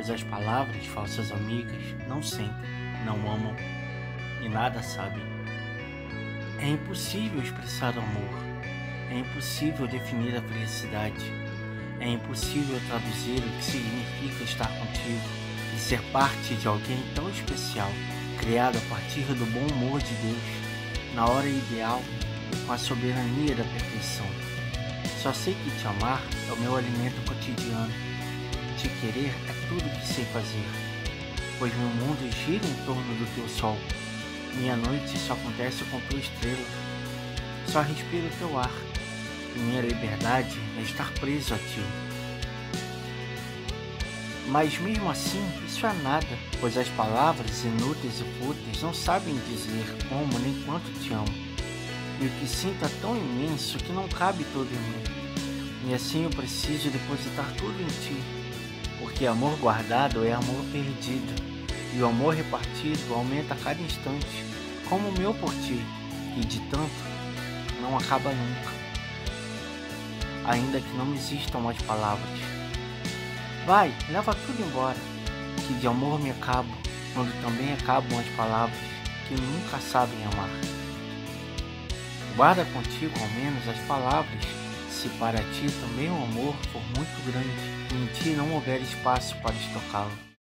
pois as palavras, falsas amigas, não sentem, não amam e nada sabem. É impossível expressar o amor, é impossível definir a felicidade, é impossível traduzir o que significa estar contigo e ser parte de alguém tão especial, criado a partir do bom humor de Deus, na hora ideal e com a soberania da perfeição. Só sei que te amar é o meu alimento cotidiano. Te querer é tudo que sei fazer, pois meu mundo gira em torno do teu sol. Minha noite só acontece com tua estrela. Só respiro teu ar, e minha liberdade é estar preso a ti. Mas mesmo assim, isso é nada, pois as palavras inúteis e fúteis não sabem dizer como nem quanto te amo. E o que sinto é tão imenso que não cabe tudo em mim. E assim eu preciso depositar tudo em ti, porque amor guardado é amor perdido, e o amor repartido aumenta a cada instante, como o meu por ti, e de tanto não acaba nunca, ainda que não existam mais palavras. Vai, leva tudo embora, que de amor me acabo, quando também acabam as palavras que nunca sabem amar. Guarda contigo ao menos as palavras, se para ti também o amor for muito grande e em ti não houver espaço para estocá-lo.